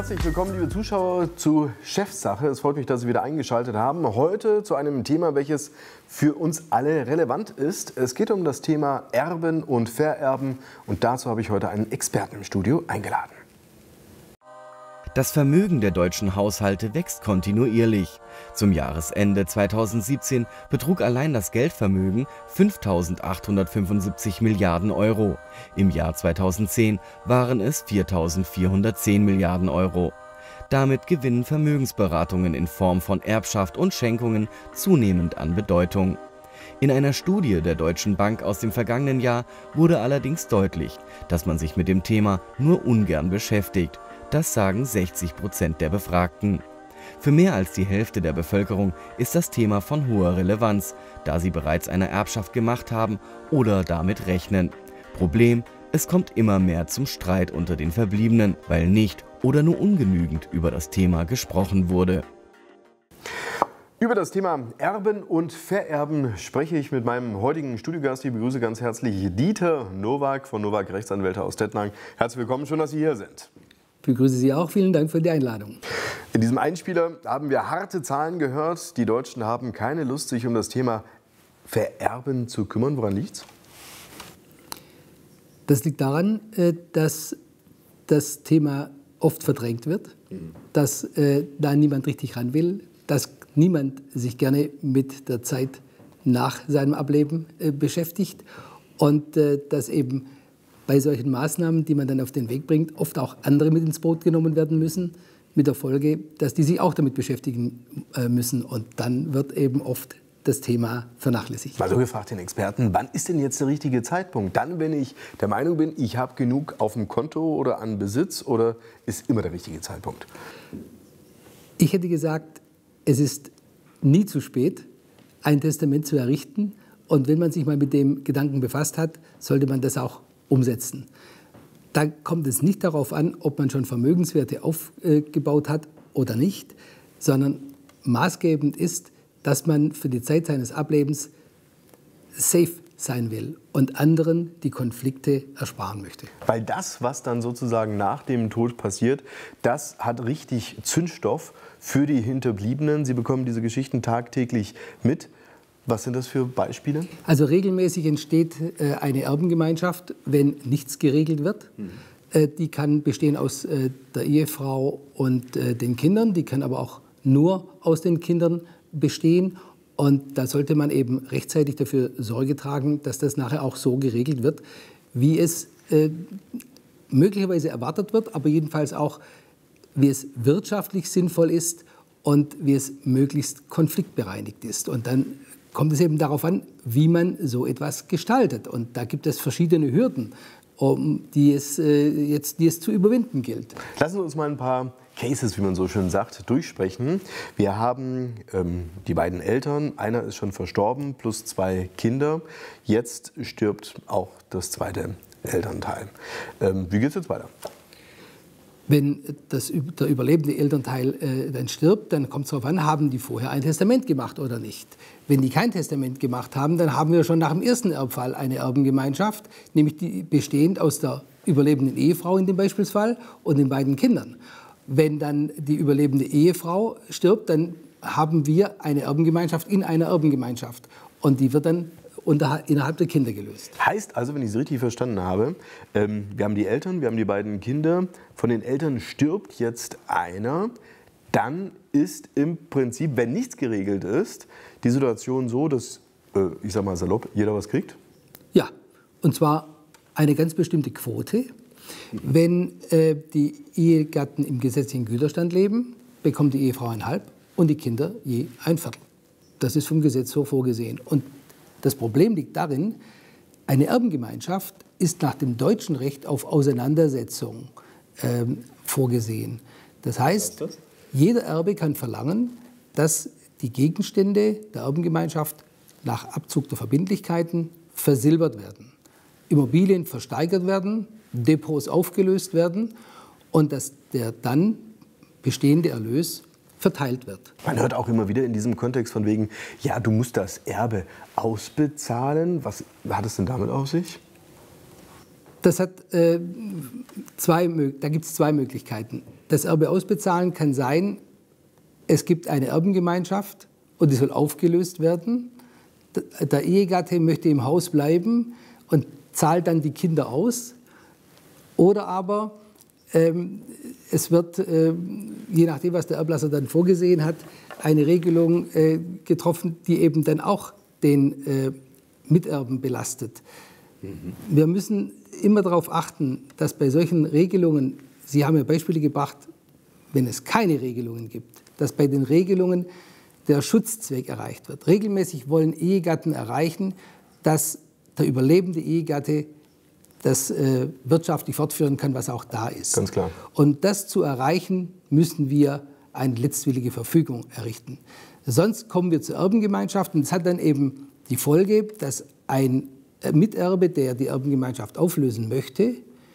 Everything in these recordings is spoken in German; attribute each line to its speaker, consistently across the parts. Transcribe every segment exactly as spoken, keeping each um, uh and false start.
Speaker 1: Herzlich willkommen, liebe Zuschauer, zu Chefsache. Es freut mich, dass Sie wieder eingeschaltet haben. Heute zu einem Thema, welches für uns alle relevant ist. Es geht um das Thema Erben und Vererben. Und dazu habe ich heute einen Experten im Studio eingeladen.
Speaker 2: Das Vermögen der deutschen Haushalte wächst kontinuierlich. Zum Jahresende zweitausendsiebzehn betrug allein das Geldvermögen fünftausendachthundertfünfundsiebzig Milliarden Euro. Im Jahr zweitausendzehn waren es viertausendvierhundertzehn Milliarden Euro. Damit gewinnen Vermögensberatungen in Form von Erbschaft und Schenkungen zunehmend an Bedeutung. In einer Studie der Deutschen Bank aus dem vergangenen Jahr wurde allerdings deutlich, dass man sich mit dem Thema nur ungern beschäftigt. Das sagen sechzig Prozent der Befragten. Für mehr als die Hälfte der Bevölkerung ist das Thema von hoher Relevanz, da sie bereits eine Erbschaft gemacht haben oder damit rechnen. Problem: Es kommt immer mehr zum Streit unter den Verbliebenen, weil nicht oder nur ungenügend über das Thema gesprochen wurde.
Speaker 1: Über das Thema Erben und Vererben spreche ich mit meinem heutigen Studiogast. Ich begrüße ganz herzlich Dieter Nowak von Nowak Rechtsanwälte aus Tettnang. Herzlich willkommen, schön, dass Sie hier sind.
Speaker 3: Ich begrüße Sie auch. Vielen Dank für die Einladung.
Speaker 1: In diesem Einspieler haben wir harte Zahlen gehört. Die Deutschen haben keine Lust, sich um das Thema Vererben zu kümmern. Woran liegt's?
Speaker 3: Das liegt daran, dass das Thema oft verdrängt wird, dass da niemand richtig ran will, dass niemand sich gerne mit der Zeit nach seinem Ableben beschäftigt und dass eben bei solchen Maßnahmen, die man dann auf den Weg bringt, oft auch andere mit ins Boot genommen werden müssen, mit der Folge, dass die sich auch damit beschäftigen äh, müssen. Und dann wird eben oft das Thema vernachlässigt.
Speaker 1: Mal so gefragt den Experten, wann ist denn jetzt der richtige Zeitpunkt? Dann, wenn ich der Meinung bin, ich habe genug auf dem Konto oder an Besitz, oder ist immer der richtige Zeitpunkt?
Speaker 3: Ich hätte gesagt, es ist nie zu spät, ein Testament zu errichten. Und wenn man sich mal mit dem Gedanken befasst hat, sollte man das auch umsetzen. Da kommt es nicht darauf an, ob man schon Vermögenswerte aufgebaut hat oder nicht, sondern maßgebend ist, dass man für die Zeit seines Ablebens safe sein will und anderen die Konflikte ersparen möchte.
Speaker 1: Weil das, was dann sozusagen nach dem Tod passiert, das hat richtig Zündstoff für die Hinterbliebenen. Sie bekommen diese Geschichten tagtäglich mit. Was sind das für Beispiele?
Speaker 3: Also regelmäßig entsteht äh, eine Erbengemeinschaft, wenn nichts geregelt wird. Mhm. Äh, die kann bestehen aus äh, der Ehefrau und äh, den Kindern, die kann aber auch nur aus den Kindern bestehen. Und da sollte man eben rechtzeitig dafür Sorge tragen, dass das nachher auch so geregelt wird, wie es äh, möglicherweise erwartet wird, aber jedenfalls auch, wie es wirtschaftlich sinnvoll ist und wie es möglichst konfliktbereinigt ist. Und dann kommt es eben darauf an, wie man so etwas gestaltet. Und da gibt es verschiedene Hürden, um die es, äh, jetzt, die es zu überwinden gilt.
Speaker 1: Lassen Sie uns mal ein paar Cases, wie man so schön sagt, durchsprechen. Wir haben ähm, die beiden Eltern, einer ist schon verstorben, plus zwei Kinder. Jetzt stirbt auch das zweite Elternteil. Ähm, wie geht es jetzt weiter?
Speaker 3: Wenn das, der überlebende Elternteil äh, dann stirbt, dann kommt es darauf an, haben die vorher ein Testament gemacht oder nicht. Wenn die kein Testament gemacht haben, dann haben wir schon nach dem ersten Erbfall eine Erbengemeinschaft, nämlich die bestehend aus der überlebenden Ehefrau in dem Beispielsfall und den beiden Kindern. Wenn dann die überlebende Ehefrau stirbt, dann haben wir eine Erbengemeinschaft in einer Erbengemeinschaft. Und die wird dann unter, innerhalb der Kinder gelöst.
Speaker 1: Heißt also, wenn ich es richtig verstanden habe, ähm, wir haben die Eltern, wir haben die beiden Kinder. Von den Eltern stirbt jetzt einer. Dann ist im Prinzip, wenn nichts geregelt ist, die Situation so, dass, äh, ich sag mal salopp, jeder was kriegt?
Speaker 3: Ja, und zwar eine ganz bestimmte Quote. Wenn äh, die Ehegatten im gesetzlichen Güterstand leben, bekommt die Ehefrau ein Halb und die Kinder je ein Viertel. Das ist vom Gesetz so vorgesehen. Und das Problem liegt darin, eine Erbengemeinschaft ist nach dem deutschen Recht auf Auseinandersetzung ähm, vorgesehen. Das heißt, jeder Erbe kann verlangen, dass die Gegenstände der Erbengemeinschaft nach Abzug der Verbindlichkeiten versilbert werden, Immobilien versteigert werden, Depots aufgelöst werden und dass der dann bestehende Erlös verteilt wird.
Speaker 1: Man hört auch immer wieder in diesem Kontext von wegen, ja, du musst das Erbe ausbezahlen. Was hat es denn damit auf sich?
Speaker 3: Das hat äh, zwei, da gibt es zwei Möglichkeiten. Das Erbe ausbezahlen kann sein, es gibt eine Erbengemeinschaft und die soll aufgelöst werden. Der Ehegatte möchte im Haus bleiben und zahlt dann die Kinder aus. Oder aber ähm, es wird, äh, je nachdem, was der Erblasser dann vorgesehen hat, eine Regelung äh, getroffen, die eben dann auch den äh, Miterben belastet. Mhm. Wir müssen immer darauf achten, dass bei solchen Regelungen, Sie haben ja Beispiele gebracht, wenn es keine Regelungen gibt, dass bei den Regelungen der Schutzzweck erreicht wird. Regelmäßig wollen Ehegatten erreichen, dass der überlebende Ehegatte das äh, wirtschaftlich fortführen kann, was auch da ist.
Speaker 1: Ganz klar.
Speaker 3: Und das zu erreichen, müssen wir eine letztwillige Verfügung errichten. Sonst kommen wir zur Erbengemeinschaft und das hat dann eben die Folge, dass ein Miterbe, der die Erbengemeinschaft auflösen möchte,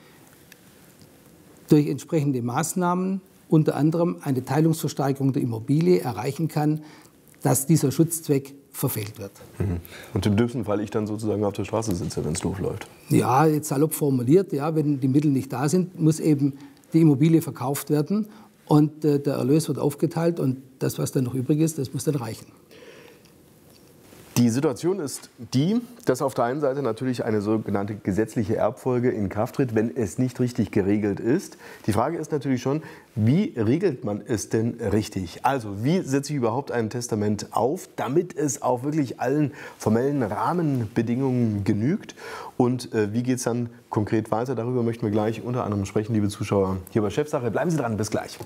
Speaker 3: durch entsprechende Maßnahmen, unter anderem eine Teilungsversteigerung der Immobilie, erreichen kann, dass dieser Schutzzweck verfehlt wird.
Speaker 1: Mhm. Und im dümmsten Fall ich dann sozusagen auf der Straße sitze, wenn es doof läuft.
Speaker 3: Ja, jetzt salopp formuliert, ja, wenn die Mittel nicht da sind, muss eben die Immobilie verkauft werden und äh, der Erlös wird aufgeteilt und das, was dann noch übrig ist, das muss dann reichen.
Speaker 1: Die Situation ist die, dass auf der einen Seite natürlich eine sogenannte gesetzliche Erbfolge in Kraft tritt, wenn es nicht richtig geregelt ist. Die Frage ist natürlich schon, wie regelt man es denn richtig? Also wie setze ich überhaupt ein Testament auf, damit es auch wirklich allen formellen Rahmenbedingungen genügt? Und äh, wie geht es dann konkret weiter? Darüber möchten wir gleich unter anderem sprechen, liebe Zuschauer, hier bei Chefsache. Bleiben Sie dran, bis gleich.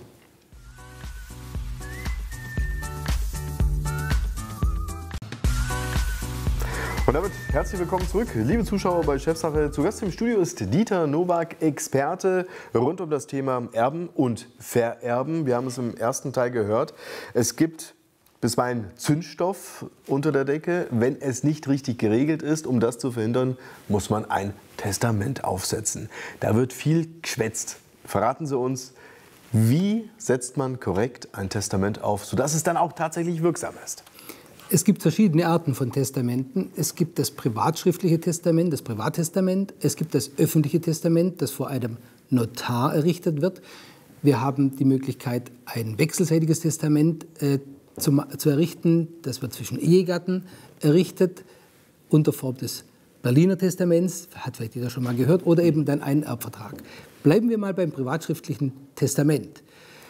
Speaker 1: Und damit herzlich willkommen zurück, liebe Zuschauer bei Chefsache. Zu Gast im Studio ist Dieter Nowak, Experte rund um das Thema Erben und Vererben. Wir haben es im ersten Teil gehört. Es gibt bisweilen Zündstoff unter der Decke. Wenn es nicht richtig geregelt ist, um das zu verhindern, muss man ein Testament aufsetzen. Da wird viel geschwätzt. Verraten Sie uns, wie setzt man korrekt ein Testament auf, sodass es dann auch tatsächlich wirksam ist?
Speaker 3: Es gibt verschiedene Arten von Testamenten. Es gibt das privatschriftliche Testament, das Privattestament. Es gibt das öffentliche Testament, das vor einem Notar errichtet wird. Wir haben die Möglichkeit, ein wechselseitiges Testament äh, zu, zu errichten. Das wird zwischen Ehegatten errichtet, unter Form des Berliner Testaments, hat vielleicht jeder schon mal gehört, oder eben dann einen Erbvertrag. Bleiben wir mal beim privatschriftlichen Testament.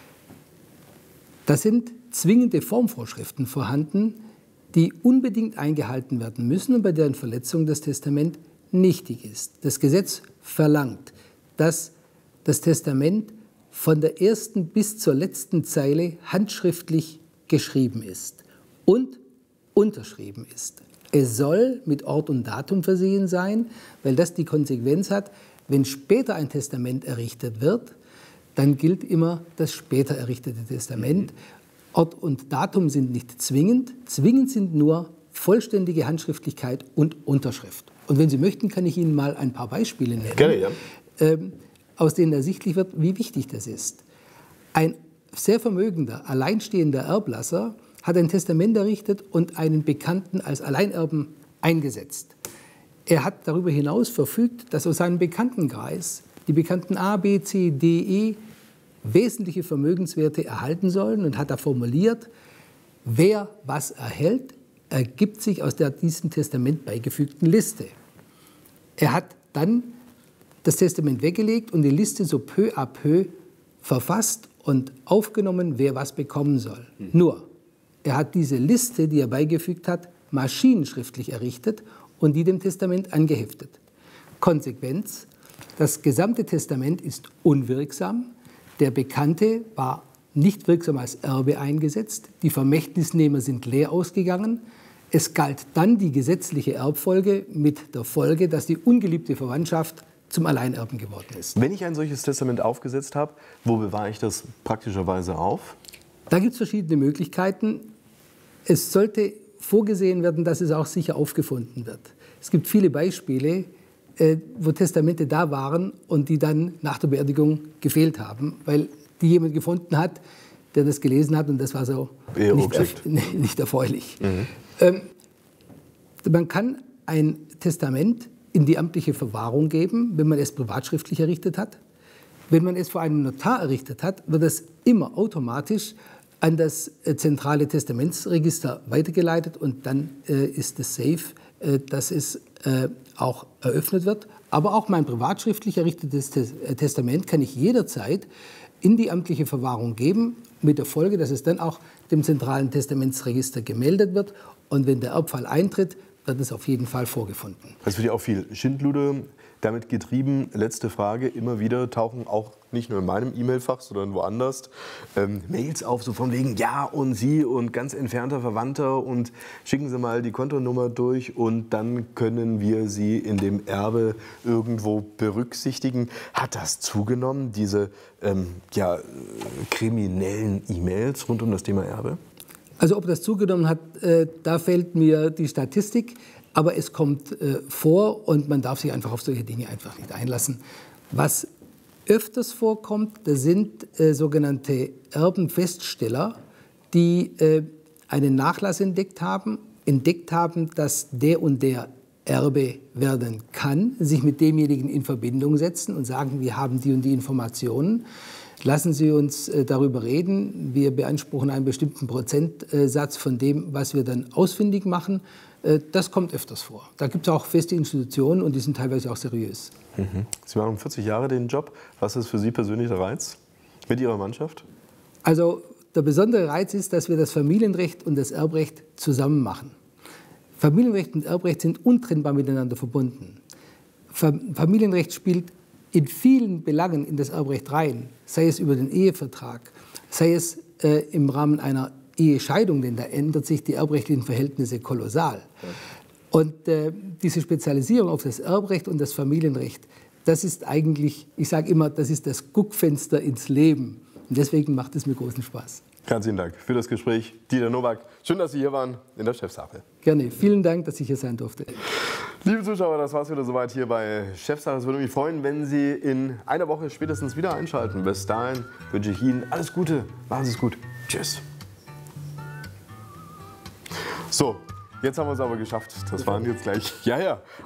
Speaker 3: Da sind zwingende Formvorschriften vorhanden, die unbedingt eingehalten werden müssen und bei deren Verletzung das Testament nichtig ist. Das Gesetz verlangt, dass das Testament von der ersten bis zur letzten Zeile handschriftlich geschrieben ist und unterschrieben ist. Es soll mit Ort und Datum versehen sein, weil das die Konsequenz hat, wenn später ein Testament errichtet wird, dann gilt immer das später errichtete Testament. Ort und Datum sind nicht zwingend. Zwingend sind nur vollständige Handschriftlichkeit und Unterschrift. Und wenn Sie möchten, kann ich Ihnen mal ein paar Beispiele nennen,
Speaker 1: Gerne, ja.
Speaker 3: ähm, aus denen ersichtlich wird, wie wichtig das ist. Ein sehr vermögender, alleinstehender Erblasser hat ein Testament errichtet und einen Bekannten als Alleinerben eingesetzt. Er hat darüber hinaus verfügt, dass aus seinem Bekanntenkreis die Bekannten A, B, C, D, E wesentliche Vermögenswerte erhalten sollen und hat da formuliert, wer was erhält, ergibt sich aus der diesem Testament beigefügten Liste. Er hat dann das Testament weggelegt und die Liste so peu à peu verfasst und aufgenommen, wer was bekommen soll. Mhm. Nur, er hat diese Liste, die er beigefügt hat, maschinenschriftlich errichtet und die dem Testament angeheftet. Konsequenz, das gesamte Testament ist unwirksam. Der Bekannte war nicht wirksam als Erbe eingesetzt. Die Vermächtnisnehmer sind leer ausgegangen. Es galt dann die gesetzliche Erbfolge mit der Folge, dass die ungeliebte Verwandtschaft zum Alleinerben geworden ist.
Speaker 1: Wenn ich ein solches Testament aufgesetzt habe, wo bewahre ich das praktischerweise auf?
Speaker 3: Da gibt es verschiedene Möglichkeiten. Es sollte vorgesehen werden, dass es auch sicher aufgefunden wird. Es gibt viele Beispiele, wo Testamente da waren und die dann nach der Beerdigung gefehlt haben, weil die jemand gefunden hat, der das gelesen hat und das war so nicht, erf nicht erfreulich. Mhm. Ähm, man kann ein Testament in die amtliche Verwahrung geben, wenn man es privatschriftlich errichtet hat. Wenn man es vor einem Notar errichtet hat, wird es immer automatisch an das äh, zentrale Testamentsregister weitergeleitet und dann äh, ist es safe, äh, dass es äh, auch eröffnet wird. Aber auch mein privatschriftlich errichtetes Testament kann ich jederzeit in die amtliche Verwahrung geben, mit der Folge, dass es dann auch dem zentralen Testamentsregister gemeldet wird. Und wenn der Erbfall eintritt, wird es auf jeden Fall vorgefunden.
Speaker 1: Es wird ja auch viel Schindlude damit getrieben. Letzte Frage, immer wieder tauchen auch nicht nur in meinem E-Mail-Fach, sondern woanders ähm, Mails auf, so von wegen, ja und Sie und ganz entfernter Verwandter und schicken Sie mal die Kontonummer durch und dann können wir Sie in dem Erbe irgendwo berücksichtigen. Hat das zugenommen, diese ähm, ja, kriminellen E-Mails rund um das Thema Erbe?
Speaker 3: Also ob das zugenommen hat, äh, da fehlt mir die Statistik. Aber es kommt äh, vor und man darf sich einfach auf solche Dinge einfach nicht einlassen. Was öfters vorkommt, das sind äh, sogenannte Erbenfeststeller, die äh, einen Nachlass entdeckt haben, entdeckt haben, dass der und der Erbe werden kann, sich mit demjenigen in Verbindung setzen und sagen, wir haben die und die Informationen. Lassen Sie uns äh, darüber reden. Wir beanspruchen einen bestimmten Prozentsatz von dem, was wir dann ausfindig machen. Äh, das kommt öfters vor. Da gibt es auch feste Institutionen und die sind teilweise auch seriös.
Speaker 1: Mhm. Sie machen vierzig Jahre den Job. Was ist für Sie persönlich der Reiz mit Ihrer Mannschaft?
Speaker 3: Also der besondere Reiz ist, dass wir das Familienrecht und das Erbrecht zusammen machen. Familienrecht und Erbrecht sind untrennbar miteinander verbunden. Familienrecht spielt in vielen Belangen in das Erbrecht rein, sei es über den Ehevertrag, sei es äh, im Rahmen einer Ehescheidung, denn da ändert sich die erbrechtlichen Verhältnisse kolossal. Und äh, diese Spezialisierung auf das Erbrecht und das Familienrecht, das ist eigentlich, ich sage immer, das ist das Guckfenster ins Leben. Und deswegen macht es mir großen Spaß.
Speaker 1: Ganz vielen Dank für das Gespräch, Dieter Nowak. Schön, dass Sie hier waren in der Chefsache.
Speaker 3: Gerne. Vielen Dank, dass ich hier sein durfte.
Speaker 1: Liebe Zuschauer, das war's wieder soweit hier bei Chefsache. Es würde mich freuen, wenn Sie in einer Woche spätestens wieder einschalten. Bis dahin wünsche ich Ihnen alles Gute. Machen Sie es gut. Tschüss. So, jetzt haben wir es aber geschafft. Das waren jetzt gleich, ja, ja,